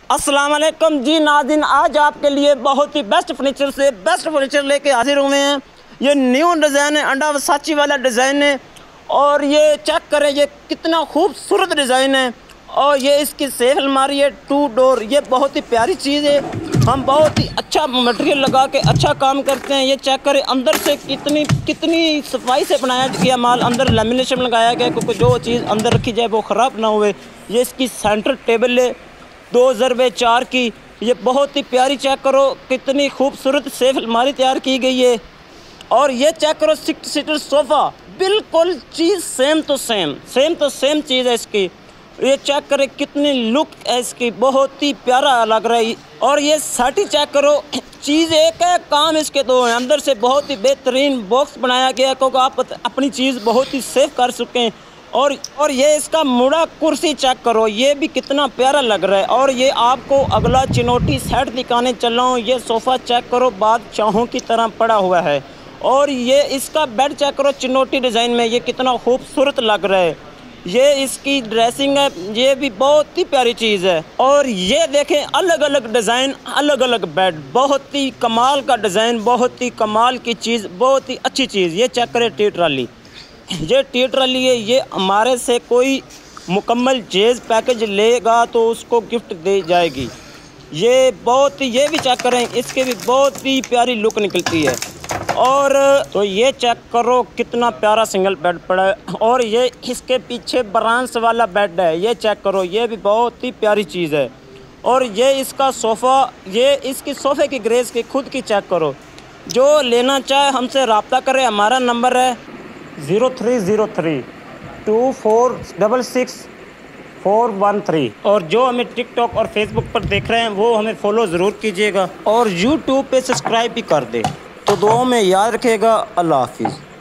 अस्सलाम वालेकुम जी नाज़रीन, आज आपके लिए बहुत ही बेस्ट फर्नीचर से बेस्ट फर्नीचर लेके हाजिर हुए हैं। ये न्यू डिज़ाइन है, अंडा वसाची वाला डिज़ाइन है और ये चेक करें ये कितना खूबसूरत डिज़ाइन है। और ये इसकी सेफ अलमारी है 2 डोर, ये बहुत ही प्यारी चीज़ है। हम बहुत ही अच्छा मटेरियल लगा के अच्छा काम करते हैं। ये चेक करें अंदर से कितनी सफाई से बनाया गया माल, अंदर लेमिनेशन लगाया गया क्योंकि जो चीज़ अंदर रखी जाए वो ख़राब ना हुए। ये इसकी सेंटर टेबल है 2004 की, ये बहुत ही प्यारी, चेक करो कितनी खूबसूरत सेफ अलमारी तैयार की गई है। और ये चेक करो 6 सीटर सोफ़ा, बिल्कुल चीज़ सेम टू सेम चीज़ है इसकी। ये चेक करें कितनी लुक है इसकी, बहुत ही प्यारा लग रहा है। और ये साटी चेक करो, चीज़ एक है काम इसके दो हैं। अंदर से बहुत ही बेहतरीन बॉक्स बनाया गया क्योंकि आप अपनी चीज़ बहुत ही सेफ कर सकें हैं। और ये इसका मुड़ा कुर्सी चेक करो, ये भी कितना प्यारा लग रहा है। और ये आपको अगला चिनोटी सेट दिखाने चल रहा हूँ। ये सोफ़ा चेक करो बादशाहों की तरह पड़ा हुआ है। और ये इसका बेड चेक करो चिनोटी डिज़ाइन में, ये कितना खूबसूरत लग रहा है। ये इसकी ड्रेसिंग है, ये भी बहुत ही प्यारी चीज़ है। और ये देखें अलग अलग डिज़ाइन, अलग अलग बेड, बहुत ही कमाल का डिज़ाइन, बहुत ही कमाल की चीज़, बहुत ही अच्छी चीज़। ये चेक करें टी ट्राली, ये टी ट्राली है। ये हमारे से कोई मुकम्मल चीज़ पैकेज लेगा तो उसको गिफ्ट दे जाएगी। ये बहुत ही, ये भी चेक करें, इसके भी बहुत ही प्यारी लुक निकलती है। और तो ये चेक करो कितना प्यारा सिंगल बेड पड़ा है। और ये इसके पीछे ब्रांस वाला बेड है, ये चेक करो, ये भी बहुत ही प्यारी चीज़ है। और ये इसका सोफ़ा, ये इसकी सोफ़े की ग्रेस की खुद की चेक करो। जो लेना चाहे हमसे रब्ता करें, हमारा नंबर है 0303 2466 413। और जो हमें टिकटॉक और फेसबुक पर देख रहे हैं वो हमें फॉलो ज़रूर कीजिएगा और यूट्यूब पे सब्सक्राइब भी कर दे। तो दुआओं में याद रखिएगा। अल्लाह हाफिज़।